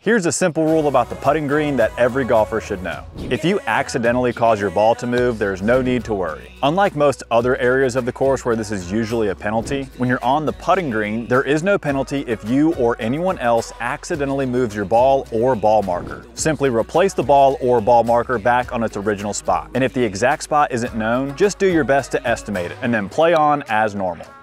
Here's a simple rule about the putting green that every golfer should know. If you accidentally cause your ball to move, there's no need to worry. Unlike most other areas of the course where this is usually a penalty, when you're on the putting green, there is no penalty if you or anyone else accidentally moves your ball or ball marker. Simply replace the ball or ball marker back on its original spot. And if the exact spot isn't known, just do your best to estimate it and then play on as normal.